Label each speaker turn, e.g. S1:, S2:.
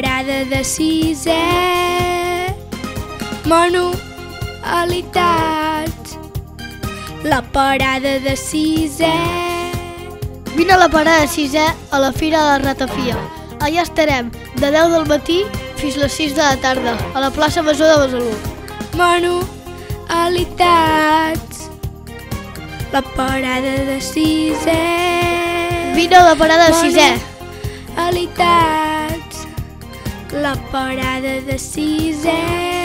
S1: parada de sisè. Manualitats. La parada de sisè.
S2: Vine a la parada de sisè a la Fira de la Ratafia. Allà estarem de 10 del matí fins les 6 de la tarda a la plaça Major de Besalú.
S1: Manualitats. La parada de sisè.
S2: Vine a la parada de sisè.
S1: Manualitats. La parada de sisè.